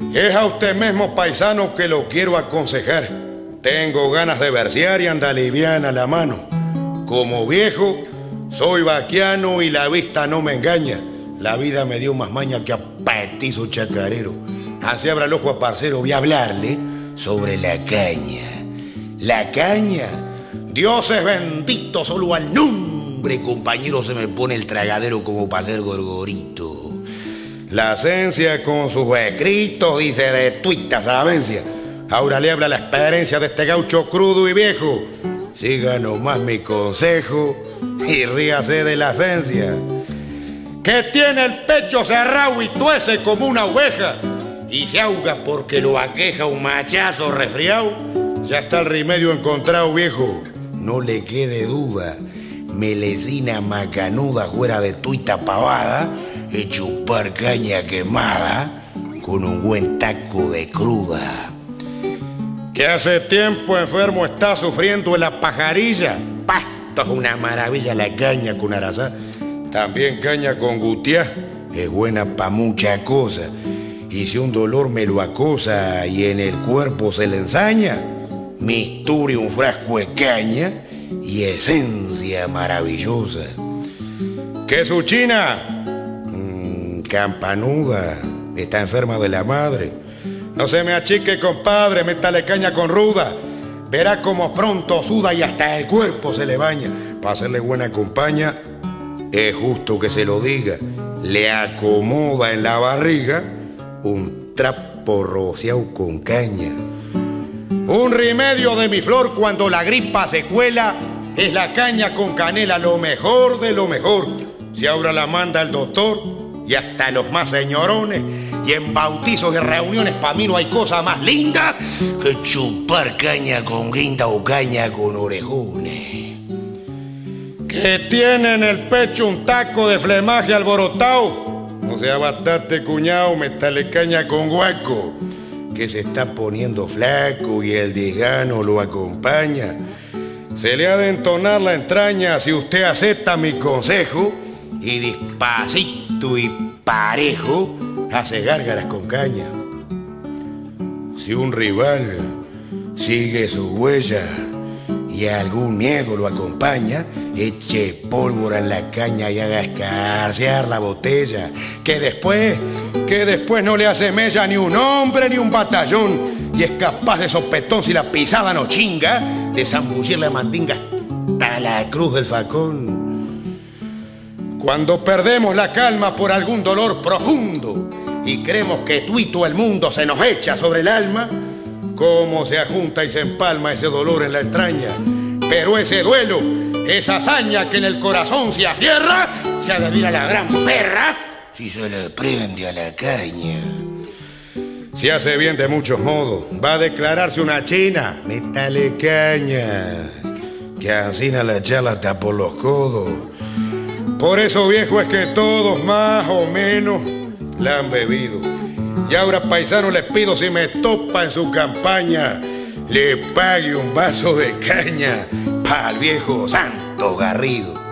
Es a usted mismo, paisano, que lo quiero aconsejar. Tengo ganas de versear y anda liviana la mano. Como viejo, soy vaquiano y la vista no me engaña. La vida me dio más maña que a petizo chacarero. Así abra el ojo a parcero, voy a hablarle sobre la caña. La caña, Dios es bendito, solo al nombre, compañero, se me pone el tragadero como para ser gorgorito. La esencia con sus escritos dice de tuita sabencia. Ahora le habla la experiencia de este gaucho crudo y viejo. Siga nomás mi consejo y ríase de la esencia. Que tiene el pecho cerrado y tuece como una oveja y se ahoga porque lo aqueja un machazo resfriado. Ya está el remedio encontrado, viejo. No le quede duda. Melecina macanuda fuera de tuita pavada y chupar caña quemada con un buen taco de cruda. Que hace tiempo enfermo está sufriendo en la pajarilla. Pasto es una maravilla la caña con arazá. También caña con gutiá es buena pa' mucha cosa. Y si un dolor me lo acosa y en el cuerpo se le ensaña, misture un frasco de caña y esencia maravillosa. Que su china, campanuda, está enferma de la madre. No se me achique, compadre, métale caña con ruda. Verá como pronto suda y hasta el cuerpo se le baña. Para hacerle buena compañía, es justo que se lo diga. Le acomoda en la barriga un trapo rociado con caña. Un remedio de mi flor cuando la gripa se cuela es la caña con canela, lo mejor de lo mejor. Si ahora la manda el doctor y hasta los más señorones, y en bautizos y reuniones pa' mí no hay cosa más linda que chupar caña con guinda o caña con orejones. Que tiene en el pecho un taco de flemaje alborotado, no sea bastante cuñado, métale caña con guaco, que se está poniendo flaco y el desgano lo acompaña. Se le ha de entonar la entraña si usted acepta mi consejo y despacito y parejo hace gárgaras con caña. Si un rival sigue su huella y algún miedo lo acompaña, eche pólvora en la caña y haga escarcear la botella, que después no le hace mella ni un hombre ni un batallón, y es capaz de sopetón, si la pisada no chinga, de zambullir la mandinga hasta la cruz del facón. Cuando perdemos la calma por algún dolor profundo y creemos que tuito el mundo se nos echa sobre el alma, cómo se ajunta y se empalma ese dolor en la entraña. Pero ese duelo, esa hazaña que en el corazón se afierra, se adivina la gran perra si se le prende a la caña. Se hace bien de muchos modos. Va a declararse una china, métale caña, que asina la charla hasta por los codos. Por eso, viejo, es que todos más o menos la han bebido. Y ahora, paisano, les pido, si me topa en su campaña, le pague un vaso de caña pa'l viejo Santo Garrido.